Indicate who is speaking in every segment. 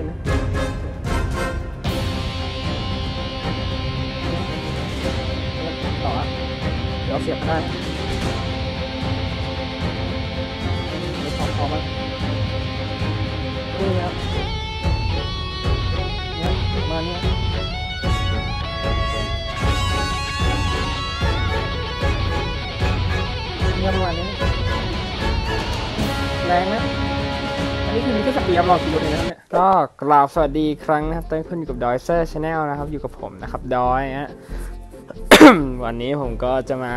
Speaker 1: ขึ้นนะต่อเดี๋ยวเสียบได้ไม่พอมานี่ครับเนี่ยมาเนี่ยประมาณนี้แรงนะอันนี้คือมีแค่สปีดรอคิวเลยนะครับเนี่ยก็กล่าวสวัสดีครั้งนะครับตอนนี้คุณอยู่กับดอยเซอร์ชาแนลนะครับอยู่กับผมนะครับดอยฮะ วันนี้ผมก็จะมา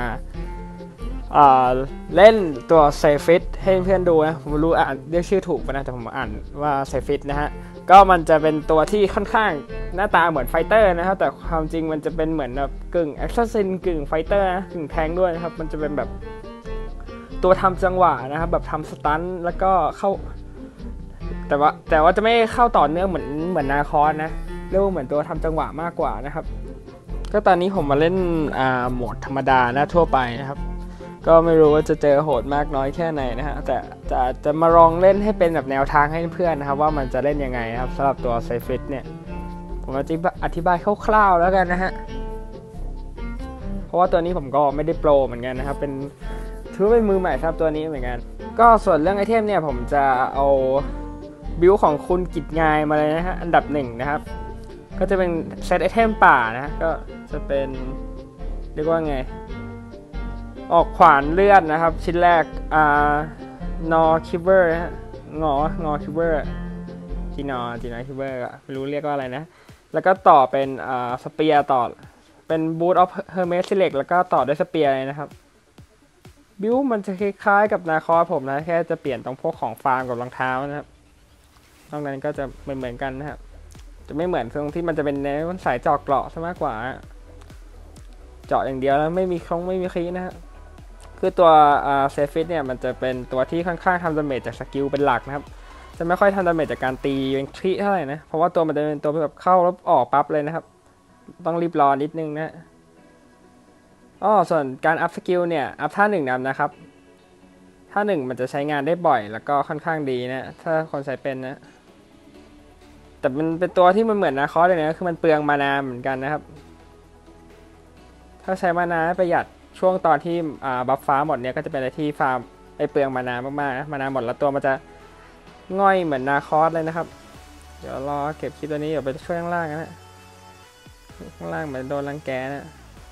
Speaker 1: เล่นตัวเซฟิตให้เพื่อนดูนะผมไม่รู้อ่านเรียกชื่อถูกป่ะนะแต่ผมอ่านว่าเซฟิตนะฮะก็มันจะเป็นตัวที่ค่อนข้างหน้าตาเหมือนไฟเตอร์นะครับแต่ความจริงมันจะเป็นเหมือนแบบกึ่งแอคชั่นกึ่งไฟเตอร์นะกึ่งแทงด้วยนะครับมันจะเป็นแบบตัวทำจังหวะนะครับแบบทำสตันแล้วก็เข้าแต่ว่าจะไม่เข้าต่อเนื่องเหมือนนาคอสนะเรียกว่าเหมือนตัวทำจังหวะมากกว่านะครับก็ตอนนี้ผมมาเล่นโหมดธรรมดานะทั่วไปนะครับก็ไม่รู้ว่าจะเจอโหดมากน้อยแค่ไหนนะฮะแต่จะมาลองเล่นให้เป็นแบบแนวทางให้เพื่อนนะครับว่ามันจะเล่นยังไงนะครับสำหรับตัวไซฟิตเนี่ยผมจะอธิบายคร่าวๆแล้วกันนะฮะเพราะว่าตัวนี้ผมก็ไม่ได้โปรเหมือนกันนะครับเป็นถือเป็นมือใหม่ครับตัวนี้เหมือนกันก็ส่วนเรื่องไอเทมเนี่ยผมจะเอาบิลของคุณกิจงายมาเลยนะฮะอันดับ1นะครับก็จะเป็นเซตไอเทมป่านะก็จะเป็นเรียกว่าไงออกขวานเลือดนะครับชิ้นแรกนอคิเวอร์ฮะงอคิเวอร์จีนอคิเวอร์ไม่รู้เรียกว่าอะไรนะแล้วก็ต่อเป็นสเปียร์ต่อเป็นบูทออฟเฮอร์เมสซิเล็กแล้วก็ต่อด้วยสเปียร์เลยนะครับบิวมันจะคล้ายๆกับนาคอผมนะแค่จะเปลี่ยนตรงพวกของฟาร์มกับรองเท้านะครับนอกนั้นก็จะเหมือนกันนะครับจะไม่เหมือนตรงที่มันจะเป็นเนื้อสายเจาะเกราะซะมากกว่าเจาะอย่างเดียวแล้วไม่มีคีย์นะฮะคือตัวเซฟิตเนี่ยมันจะเป็นตัวที่ค่อนข้างทำดาเมจจากสกิลเป็นหลักนะครับจะไม่ค่อยทำดาเมจจากการตีเป็นคริเท่าไหร่นะเพราะว่าตัวมันจะเป็นตัวแบบเข้าแล้วออกปั๊บเลยนะครับต้องรีบรอนิดนึงนะส่วนการอัพสกิลเนี่ยอัพท่า1นะครับท่า1มันจะใช้งานได้บ่อยแล้วก็ค่อนข้างดีนะถ้าคนใช้เป็นนะแต่มันเป็นตัวที่มันเหมือนนาคอสเลยนะคือมันเปลืองมานาเหมือนกันนะครับถ้าใช้มานาประหยัดช่วงตอนที่บัฟฟ้าหมดเนี่ยก็จะเป็นอะไรที่ฟาร์มเปลืองมานามากๆนะมานาหมดแล้วตัวมันจะง่อยเหมือนนาคอสเลยนะครับเดี๋ยวรอเก็บคลิปตัวนี้เดี๋ยวไปช่วยข้างล่างนะข้างล่างเหมือนโดนรังแกนะ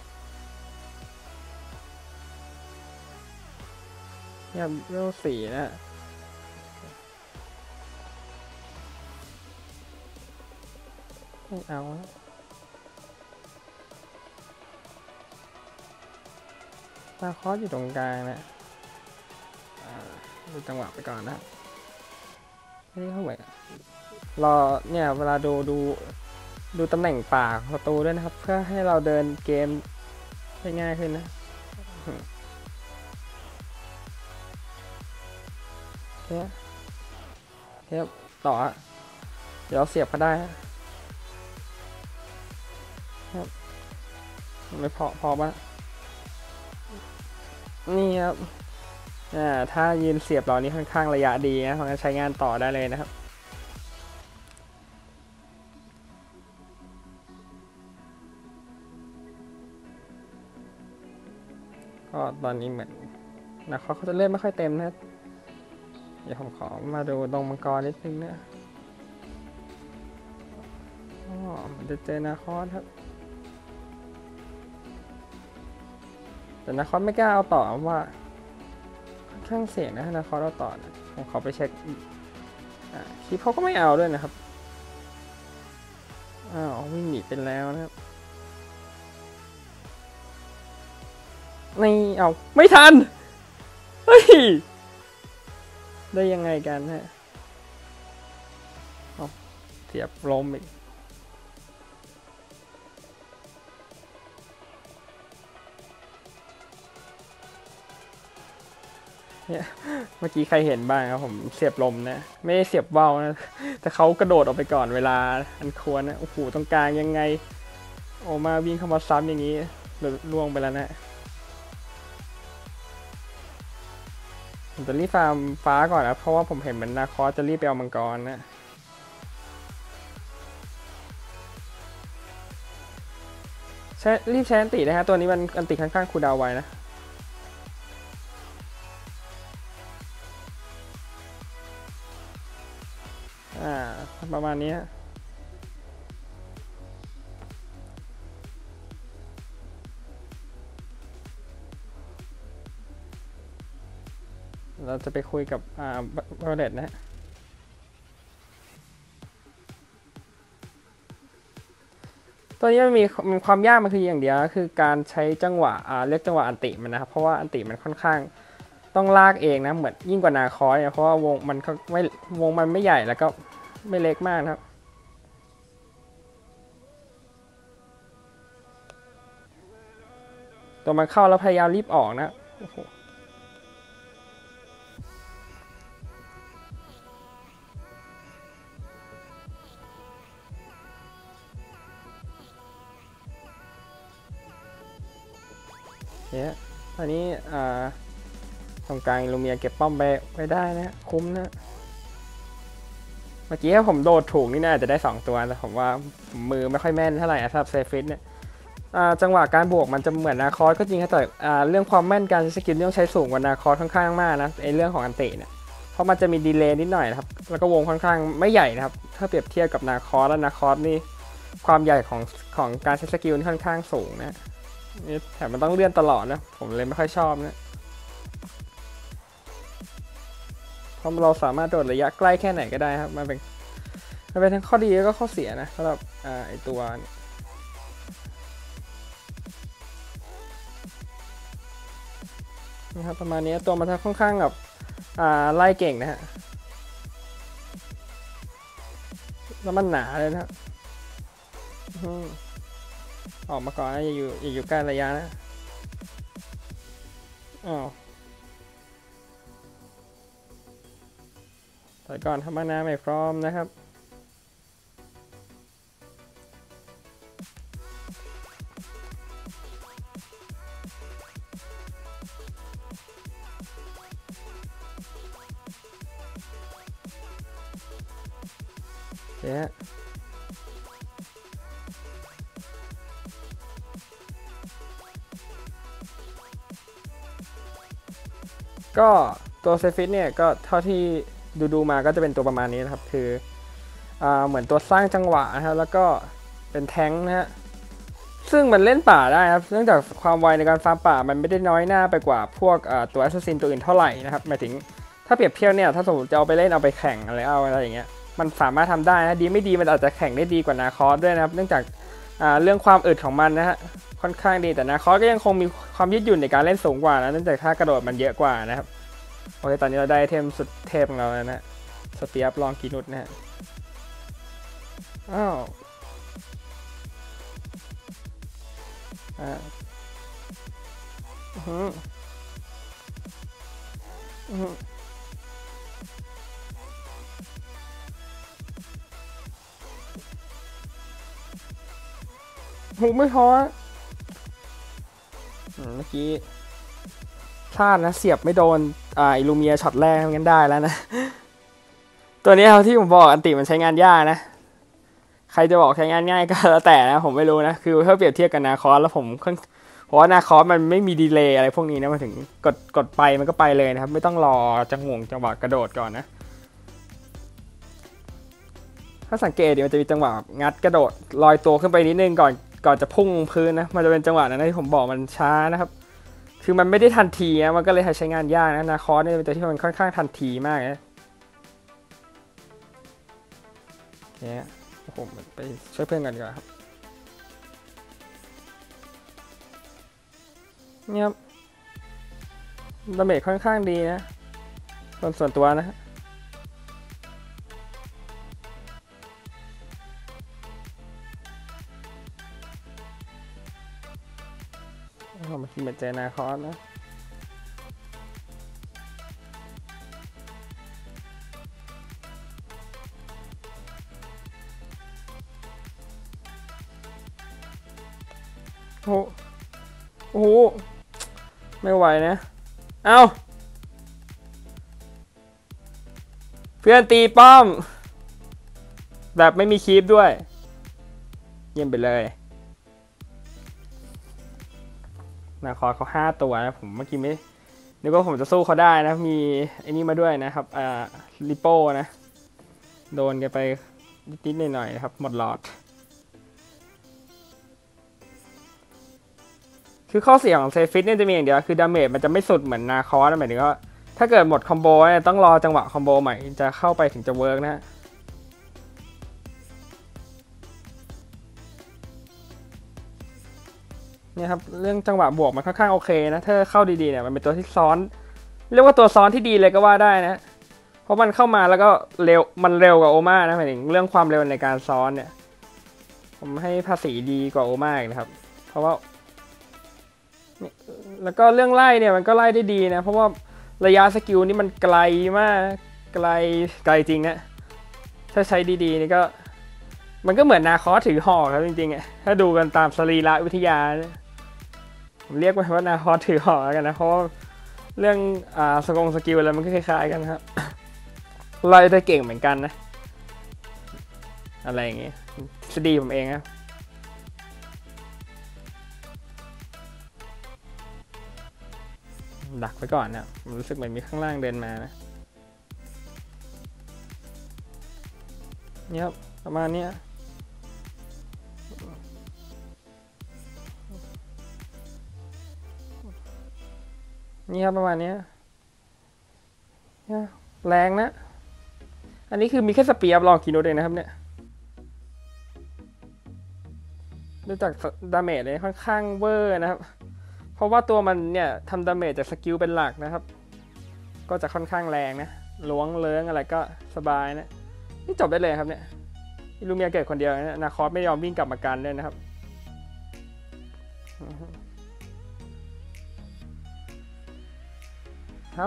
Speaker 1: เนี่ยเรื่องสีนะไม่เอานาคอสอยู่ตรงกลางนะดูจังหวะไปก่อนนะนี่เท่าไหร่รอเนี่ยเวลาดูตำแหน่งป่าประตูด้วยนะครับเพื่อให้เราเดินเกมได้ง่ายขึ้นนะเทียบต่อเดี๋ยวเสียบก็ได้ครับไม่พอปะนี่ครับถ้ายืนเสียบเรานี้ค่อนข้างระยะดีนะเพราะงั้นใช้งานต่อได้เลยนะครับก็ตอนนี้เหมือนนะเขาจะเล่นไม่ค่อยเต็มนะเดี๋ยวผมขอมาดูตรงมังกรนิดนึงนะมันจะเจอนาคอสครับแต่นาคอสไม่กล้าเอาต่อว่าค่อนข้างเสี่ยงนะนาคอสเอาต่อนะผมขอไปเช็คคลิปเขาก็ไม่เอาด้วยนะครับวิ่งหนีเป็นแล้วนะครับนี่เอาไม่ทันเฮ้ยได้ยังไงกันฮะเสียบลมอีกเนี่ยเมื่อกี้ใครเห็นบ้างครับผมเสียบลมนะไม่ได้เสียบว่าวนะแต่เขากระโดดออกไปก่อนเวลาอันควรนะโอ้โหตรงกลางยังไงออกมาวิ่งเข้ามาซ้ำอย่างนี้ล่วงไปแล้วนะผมจะรีบฟาร์มฟ้าก่อนนะเพราะว่าผมเห็นเหมือนนาคอสจะรีบไปเอามังกรนะรีบใช้อันตินะฮะตัวนี้มันอันติค่อนข้างคูลดาวน์ไวนะประมาณนี้เราจะไปคุยกับบาเลตนะฮะตัวนี้มันมีความยากมันคืออย่างเดียวคือการใช้จังหวะเรียกจังหวะอันติมันนะครับเพราะว่าอันติมันค่อนข้างต้องลากเองนะเหมือนยิ่งกว่านาคอสเนี่ยเพราะว่าวงมันไม่ใหญ่แล้วก็ไม่เล็กมากนะครับตัวมันเข้าแล้วพยายามรีบออกนะโอ้โหเนี่ยตอนนี้ตรงกลางลูเมียเก็บป้อมไปได้นะคุ้มนะเมื่อกี้ถ้าผมโดดถูกนี่น่าจะได้2ตัวแต่ผมว่ามือไม่ค่อยแม่นเท่าไหร่สำหรับเซฟิตเนี่ยจังหวะการบวกมันจะเหมือนนาคอสก็จริงแต่เรื่องความแม่นการสกิลต้องใช้สูงกว่านาคอสค่อนข้างมากนะไอเรื่องของอันติเนี่ยเพราะมันจะมีดีเลย์นิดหน่อยนะครับแล้วก็วงค่อนข้างไม่ใหญ่นะครับถ้าเปรียบเทียบกับนาคอสแล้วนาคอสนี่ความใหญ่ของการใช้สกิลค่อนข้างสูงนะนี่แถมมันต้องเลื่อนตลอดนะผมเลยไม่ค่อยชอบนะเพราะเราสามารถโดดระยะใกล้แค่ไหนก็ได้ครับมันเป็นทั้งข้อดีแล้วก็ข้อเสียนะสำหรับไอตัวนี่ครับประมาณนี้ตัวมันค่อนข้างแบบไล่เก่งนะฮะแล้วมันหนาเลยนะครับออกมาก่อนนะอย่าอยู่ใกล้ระยะนะถอยก่อนทำมานาไม่พร้อมนะครับเนี่ยก็ตัวเซฟิตเนี่ยก็เท่าที่ดูมาก็จะเป็นตัวประมาณนี้นะครับคือเหมือนตัวสร้างจังหวะนะครับแล้วก็เป็นแท้งนะฮะซึ่งมันเล่นป่าได้ครับเนื่องจากความไวในการฟาร์มป่ามันไม่ได้น้อยหน้าไปกว่าพวกตัวแอสซัสซินตัวอื่นเท่าไหร่นะครับหมายถึงถ้าเปรียบเทียบเนี่ยถ้าสมมติจะเอาไปเล่นเอาไปแข่งอะไรอย่างเงี้ยมันสามารถทำได้นะดีไม่ดีมันอาจจะแข่งได้ดีกว่านาคอสด้วยนะครับเนื่องจากเรื่องความอึดของมันนะฮะค่อนข้างดีแต่นาคอสก็ยังคงมีความยืดหยุ่นในการเล่นสูงกว่านะเนื่องจากท่ากระโดดมันเยอะกว่านะครับโอเคตอนนี้เราได้เทมสุดเทพของเราแล้วนะสเปียร์ลองกีนุสนะฮะอ้าวหูไม่ท้อเมื่อกี้พลาดนะเสียบไม่โดนอิลูเมียช็อตแรกงั้นได้แล้วนะตัวนี้ที่ผมบอกอันติมันใช้งานยากนะใครจะบอกใช้งานง่ายก็แล้วแต่นะผมไม่รู้นะคือถ้าเปรียบเทียบกับนาคอสแล้วผมเพราะว่านาคอสมันไม่มีดีเลย์อะไรพวกนี้นะมาถึงกดไปมันก็ไปเลยนะครับไม่ต้องรอจังหวะกระโดดก่อนนะถ้าสังเกตมันจะมีจังหวะงัดกระโดดลอยตัวขึ้นไปนิดนึงก่อนจะพุ่งพื้นนะมันจะเป็นจังหวะนั้นที่ผมบอกมันช้านะครับคือมันไม่ได้ทันทีนะมันก็เลยใช้งานยากนะนาคอสเนี่ยเป็นตัวที่มันค่อนข้างทันทีมากนะเนี่ยผมไปช่วยเพื่อนกันก่อนครับเนี่ยดาเมจค่อนข้างดีนะส่วนตัวนะผมคิดเหมือนเจนาคอสนะโอ้โหไม่ไหวนะเอาเพื่อนตีป้อมแบบไม่มีคีปด้วยเยี่ยมไปเลยนาคอสเขา5 ตัวนะผมเมื่อกี้ไม่นึกว่าผมจะสู้เขาได้นะมีไอ้นี่มาด้วยนะครับลิโป้นะโดนกันไปนิดๆหน่อยๆนะครับหมดหลอดคือข้อเสียของเซฟิตเนี่ยจะมีอย่างเดียวคือดาเมจมันจะไม่สุดเหมือนนาคอสหมายถึงว่าถ้าเกิดหมดคอมโบเนี่ยต้องรอจังหวะคอมโบใหม่จะเข้าไปถึงจะเวิร์กนะเนี่ยครับเรื่องจังหวะบวกมันค่อนข้างโอเคนะถ้าเข้าดีๆเนี่ยมันเป็นตัวที่ซ้อนเรียกว่าตัวซ้อนที่ดีเลยก็ว่าได้นะเพราะมันเข้ามาแล้วก็เร็วมันเร็วกว่าโอม่านะหมายถึงเรื่องความเร็วในการซ้อนเนี่ยผมให้ภาษีดีกว่าโอม่าอีกนะครับเพราะว่าแล้วก็เรื่องไล่เนี่ยมันก็ไล่ได้ดีนะเพราะว่าระยะสกิลนี่มันไกลมากไกลจริงนะถ้าใช้ดีๆนี่ก็มันก็เหมือนนาคอสถือหอกครับจริงๆถ้าดูกันตามสรีระวิทยาผมเรียกมันว่านาคอสถือหอกกันนะเพราะเรื่องสกิลอะไรมันก็คล้ายๆกันครับไล่ได้เก่งเหมือนกันนะอะไรอย่างงี้ทฤษฎีผมเองนะดักไว้ก่อนนะผมรู้สึกเหมือนมีข้างล่างเดินมานะเนี่ยประมาณนี้นี่ครับประมาณนี้แรงนะอันนี้คือมีแค่สเปียร์ลองกินดูเองนะครับเนี่ยดูจากดาเมจเลยค่อนข้างเวอร์นะครับเพราะว่าตัวมันเนี่ยทำดาเมจจากสกิลเป็นหลักนะครับก็จะค่อนข้างแรงนะล้วงเลื้งอะไรก็สบายนะนี่จบได้เลยครับเนี่ยอิลูเมียเกิดคนเดียวนะนาคอสไม่ยอมวิ่งกลับมากันเลยนะครับครับ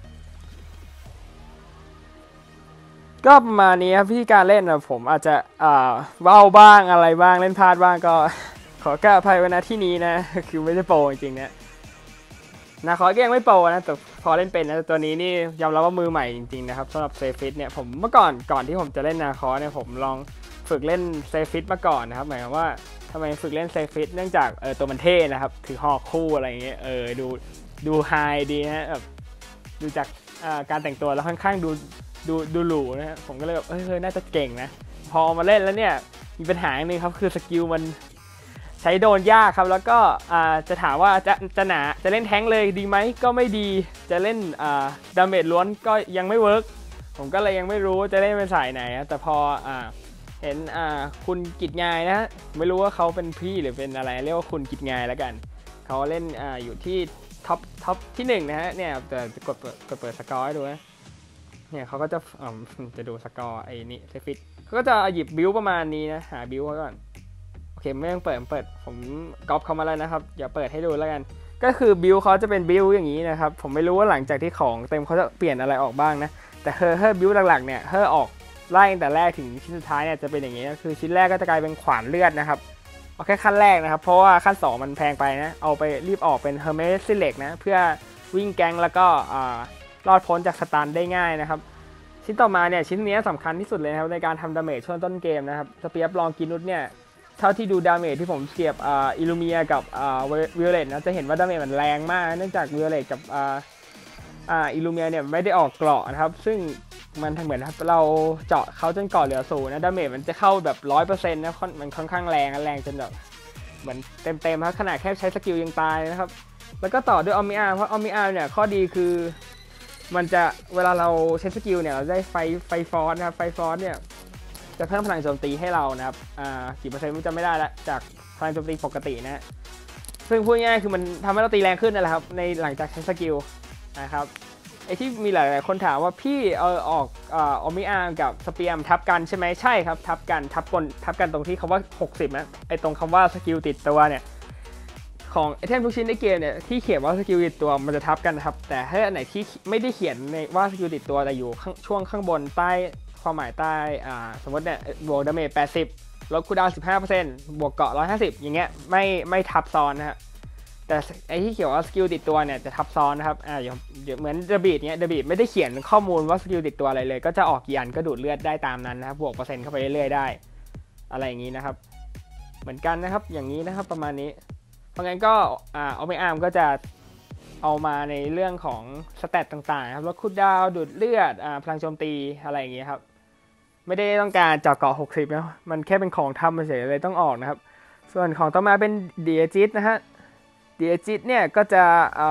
Speaker 1: ก็ประมาณนี้ครับวิธีการเล่นนะผมอาจจะว้าวบ้างอะไรบ้างเล่นพลาดบ้างก็ขอกราบอภัยไว้นะที่นี้นะคือไม่ได้โปรจริงๆนะนาคอสก็ยังไม่โปรนะแต่พอเล่นเป็นนะตัวนี้นี่ยอมรับว่ามือใหม่จริงๆนะครับสำหรับเซฟิตเนี่ยผมเมื่อก่อนที่ผมจะเล่นนาคอสเนี่ยผมลองฝึกเล่นเซฟิตมาก่อนนะครับหมายความว่าทำไมฝึกเล่นเซฟิตเนื่องจากตัวมันเท่นะครับถือหอกคู่อะไรอย่างเงี้ยดูไฮดีนะแบบดูจากการแต่งตัวแล้วค่อนข้างดูหรูนะฮะผมก็เลยแบบน่าจะเก่งนะพอมาเล่นแล้วเนี่ยมีปัญหาหนึ่งครับคือสกิลมันใช้โดนยากครับแล้วก็จะถามว่าจะเล่นแท้งเลยดีไหมก็ไม่ดีจะเล่นดาเมจล้วนก็ยังไม่เวิร์กผมก็เลยยังไม่รู้จะเล่นเป็นสายไหนแต่พอเห็นคุณกิจงายนะไม่รู้ว่าเขาเป็นพี่หรือเป็นอะไรเรียกว่าคุณกิจงายแล้วกันเขาเล่นอยู่ที่ท็อปที่1นะฮะเนี่ยแต่กดเปิดสกอร์ให้ดูนะเนี่ยเขาก็จะดูสกอร์ไอ้นี่เซฟิตเขาก็จะหยิบบิลประมาณนี้นะหาบิลก่อนโอเคไม่ต้องเปิดผมก๊อปเขามาแล้วนะครับอย่าเปิดให้ดูแล้วกันก็คือบิลเขาจะเป็นบิลอย่างนี้นะครับผมไม่รู้ว่าหลังจากที่ของเต็มเขาจะเปลี่ยนอะไรออกบ้างนะแต่บิลหลักๆเนี่ยออกไล่ตั้งแต่แรกถึงชิ้นสุดท้ายเนี่ยจะเป็นอย่างนี้คือชิ้นแรกก็จะกลายเป็นขวานเลือดนะครับเอาแค่ขั้นแรกนะครับเพราะว่าขั้น2มันแพงไปนะเอาไปรีบออกเป็นเฮอร์เมสซิเล็กนะเพื่อวิ่งแก๊งแล้วก็รอดพ้นจากสตันได้ง่ายนะครับชิ้นต่อมาเนี่ยชิ้นนี้สำคัญที่สุดเลยนะครับในการทำดาเมจช่วงต้นเกมนะครับสเปียร์ลองกินุสเนี่ยเท่าที่ดูดาเมจที่ผมเสียบอิลูเมียกับวิโอเลตนะจะเห็นว่าดาเมจมันแรงมากเนื่องจากวิโอเลตกับอิลูเมียเนี่ยไม่ได้ออกเกราะนะครับซึ่งมันเหมือนเราเจาะเขาจนเกราะเหลือ0นะดาเมจมันจะเข้าแบบ 100% นะมันค่อนข้างแรงจนแบบเหมือนเต็มครับขนาดแค่ใช้สกิลยังตายนะครับแล้วก็ต่อด้วยออมิอาร์เพราะออมิอาร์เนี่ยข้อดีคือมันจะเวลาเราใช้สกิลเนี่ยเราได้ไฟฟอสนะครับไฟฟอสเนี่ยจะเพิ่มพลังโจมตีให้เรานะครับกี่เปอร์เซ็นต์มันจะไม่ได้ละจากพลังโจมตีปกตินะซึ่งพูดง่ายๆคือมันทำให้เราตีแรงขึ้นนั่นแหละครับในหลังจากใช้สกิลนะครับไอที่มีหลายๆคนถามว่าพี่ออกออมิอาร์กับสเปียร์ทับกันใช่ไหมใช่ครับทับกันตรงที่คำว่า60นะไอตรงคำว่าสกิลติดตัวเนี่ยของไอเทมทุกชิ้นในเกมเนี่ยที่เขียนว่าสกิลติดตัวมันจะทับกันนะครับแต่ถ้าอันไหนที่ไม่ได้เขียนในว่าสกิลติดตัวแต่อยู่ช่วงข้างบนใต้ความหมายใต้สมมติเนี่ยบวกดาเมจ80ลดคูลดาวน์ 15% บวกเกาะ150อย่างเงี้ยไม่ทับซ้อนนะฮะแต่ไอที่เขียนว่าสกิลติดตัวเนี่ยจะทับซ้อนนะครับเหมือนเดบีดเนี่ยเดบีดไม่ได้เขียนข้อมูลว่าสกิลติดตัวอะไรเลยก็จะออกกี่อันก็ดูดเลือดได้ตามนั้นนะครับบวกเปอร์เซ็นต์เข้าไปเรื่อยๆได้อะไรอย่างนี้นะครับเหมือนกันนะครับอย่างนี้นะครับประมาณนี้เพราะงั้นก็เอาไม่อาร์มก็จะเอามาในเรื่องของสเตตต่างๆครับลดคูลดาวน์ดูดเลือดพลังโจมตีอะไรอย่างเงี้ยครับไม่ได้ต้องการเจาะเกาะ60นะมันแค่เป็นของทำเฉยๆเลยต้องออกนะครับส่วนของต่อมาเป็นเดียจิตนะฮะเดียจิตเนี่ยก็จะ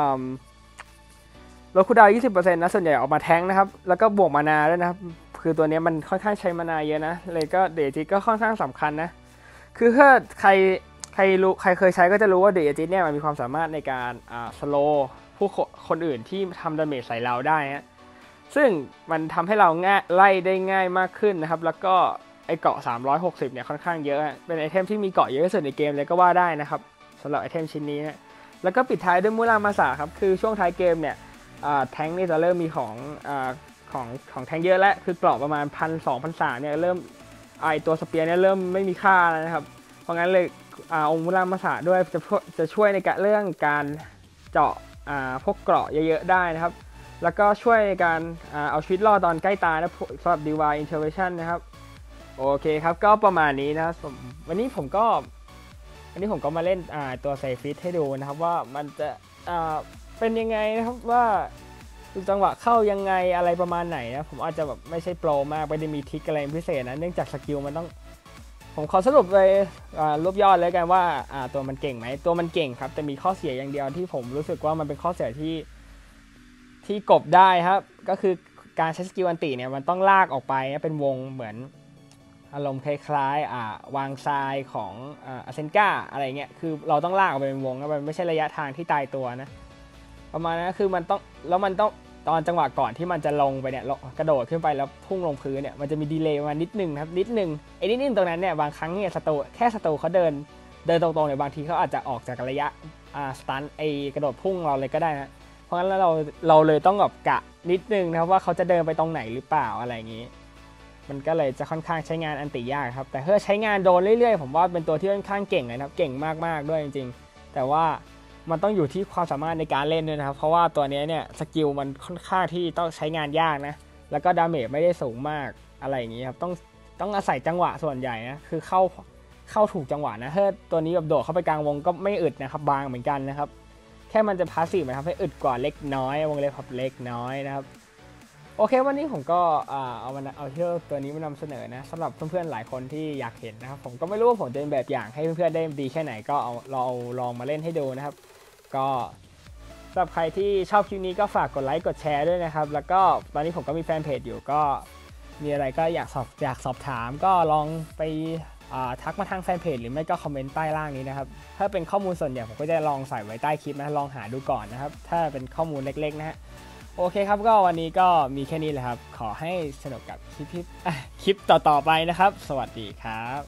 Speaker 1: ลดคูลดาวน์ 20% นะส่วนใหญ่ออกมาแท้งนะครับแล้วก็บวกมานาด้วยนะครับคือตัวนี้มันค่อนข้างใช้มานาเยอะนะเลยก็เดียจิตก็ค่อนข้างสำคัญนะคือถ้าใครเคยใช้ก็จะรู้ว่าเดียจิตเนี่ยมันมีความสามารถในการสโลว์ผู้คนอื่นที่ทำดาเมจใส่เราได้ฮะซึ่งมันทำให้เราไล่ได้ง่ายมากขึ้นนะครับแล้วก็ไอเกาะ360เนี่ยค่อนข้างเยอะเป็นไอเทมที่มีเกาะเยอะที่สุดในเกมเลยก็ว่าได้นะครับสำหรับไอเทมชิ้นนี้นะแล้วก็ปิดท้ายด้วยมูรามาสะครับคือช่วงท้ายเกมเนี่ยแทงนี่จะเริ่มมีของแทงเยอะแล้วคือเกราะประมาณ1,200-1,300เนี่ยเริ่มไอตัวสเปียร์เนี่ยเริ่มไม่มีค่าแล้วนะครับเพราะงั้นเลยองค์มูรามาสะด้วยจะช่วยในเรื่องการเจาะพวกเกราะเยอะๆได้นะครับแล้วก็ช่วยในการเอาชีวิตรอดตอนใกล้ตายนะสำหรับ Divine Intervention นะครับโอเคครับก็ประมาณนี้นะครับวันนี้ผมก็มาเล่นตัวไซฟิตให้ดูนะครับว่ามันจะเป็นยังไงนะครับว่าจังหวะเข้ายังไงอะไรประมาณไหนนะผมอาจจะแบบไม่ใช่โปรมากไม่ได้มีทริคอะไรพิเศษนะเนื่องจากสกิลมันต้องผมขอสรุปเลยรวบยอดเลยกันว่าตัวมันเก่งไหมตัวมันเก่งครับแต่มีข้อเสียอย่างเดียวที่ผมรู้สึกว่ามันเป็นข้อเสียที่กบได้ครับก็คือการใช้สกิลอันติเนี่ยมันต้องลากออกไปเป็นวงเหมือนอารมณ์คล้ายๆวางทรายของอาเซนกาอะไรเงี้ยคือเราต้องลากออกไปเป็นวงนะมันไม่ใช่ระยะทางที่ตายตัวนะประมาณนั้นคือมันต้องตอนจังหวะก่อนที่มันจะลงไปเนี่ยกระโดดขึ้นไปแล้วพุ่งลงพื้นเนี่ยมันจะมีดีเลย์มานิดนึงครับนิดนึงไอ้นิดนึงตรงนั้นเนี่ยบางครั้งเนี่ยศัตรูเขาเดินตรงๆเนี่ยบางทีเขาอาจจะออกจากระยะสตันไอกระโดดพุ่งเราเลยก็ได้นะเพราะงั้นแล้วเราเลยต้องแบบกะนิดนึงนะครับว่าเขาจะเดินไปตรงไหนหรือเปล่าอะไรอย่างนี้มันก็เลยจะค่อนข้างใช้งานอันติยากครับแต่ถ้าใช้งานโดนเรื่อยๆผมว่าเป็นตัวที่ค่อนข้างเก่งเลยนะครับเก่งมากๆด้วยจริงๆแต่ว่ามันต้องอยู่ที่ความสามารถในการเล่นด้วยนะครับเพราะว่าตัวนี้เนี่ยสกิลมันค่อนข้างที่ต้องใช้งานยากนะแล้วก็ดาเมจไม่ได้สูงมากอะไรอย่างนี้ครับต้องอาศัยจังหวะส่วนใหญ่นะคือเข้าถูกจังหวะนะถ้าตัวนี้แบบโดดเข้าไปกลางวงก็ไม่อึดนะครับบางเหมือนกันนะครับแค่มันจะพาสซีฟนะครับให้อึดกว่าเล็กน้อยวงเล็บครับเล็กน้อยนะครับโอเควันนี้ผมก็เอาเที่ยวตัวนี้มานำเสนอนะสำหรับเพื่อนๆหลายคนที่อยากเห็นนะครับผมก็ไม่รู้ว่าผมจะเป็นแบบอย่างให้เพื่อนๆได้ดีแค่ไหนก็เราลองมาเล่นให้ดูนะครับก็สำหรับใครที่ชอบคลิปนี้ก็ฝากกดไลค์กดแชร์ด้วยนะครับแล้วก็ตอนนี้ผมก็มีแฟนเพจอยู่ก็มีอะไรก็อยากสอบถามก็ลองไปทักมาทางแฟนเพจหรือไม่ก็คอมเมนต์ใต้ล่างนี้นะครับถ้าเป็นข้อมูลส่วนใหญ่ผมก็จะลองใส่ไว้ใต้คลิปนะลองหาดูก่อนนะครับถ้าเป็นข้อมูลเล็กๆนะฮะโอเคครับก็วันนี้ก็มีแค่นี้แหละครับขอให้สนุกกับคลิปต่อๆไปนะครับสวัสดีครับ